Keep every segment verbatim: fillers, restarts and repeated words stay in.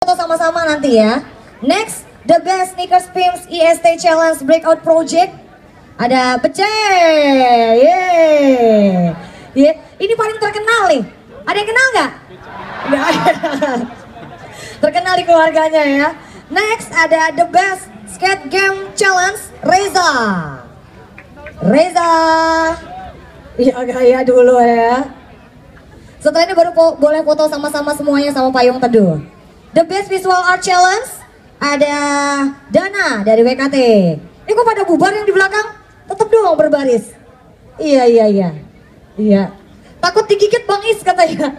foto sama-sama nanti ya. Next, the best sneakers pimps I S T Challenge Breakout Project. Ada Bece, yeah. Yeah. Ini paling terkenal nih. Ada yang kenal nggak? Nggak. Terkenal di keluarganya ya. Next ada the best skate game challenge Reza. Reza. Iya gaya dulu ya. Setelah ini baru po boleh foto sama-sama semuanya sama Payung Teduh. The best visual art challenge ada Dana dari W K T. Ini kok pada bubar yang di belakang? Tetap dong berbaris. Iya iya iya. Iya. Takut digigit Bang Is katanya.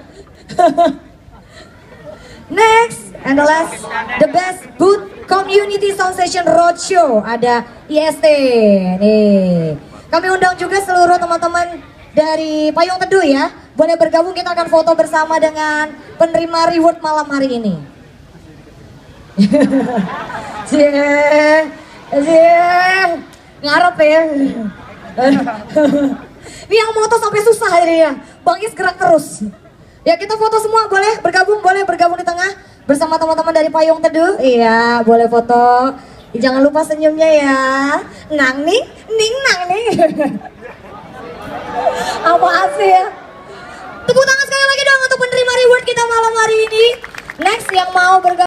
Next and the last, the best booth community sound session roadshow ada I S T. Nih, kami undang juga seluruh teman-teman dari Payung Teduh ya. Boleh bergabung, kita akan foto bersama dengan penerima reward malam hari ini. Cie, cie, ngarep ya. Ini yang moto sampai susah jadinya. Bang Is gerak terus. Ya kita foto semua, boleh bergabung, boleh bergabung di tengah bersama teman-teman dari Payung Teduh. Iya, boleh foto. Jangan lupa senyumnya ya. Nang nih, ning nang nih. Apa sih ya? Tepuk tangan sekali lagi dong untuk penerima reward kita malam hari ini. Next yang mau bergabung